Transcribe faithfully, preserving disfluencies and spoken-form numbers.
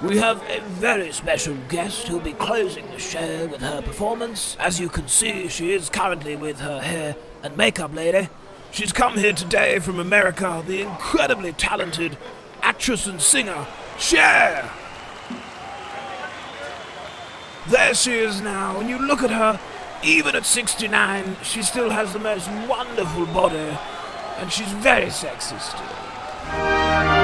We have a very special guest who'll be closing the show with her performance. As you can see, she is currently with her hair and makeup lady. She's come here today from America, the incredibly talented actress and singer, Cher! There she is now, and you look at her, even at sixty-nine, she still has the most wonderful body, and she's very sexy still.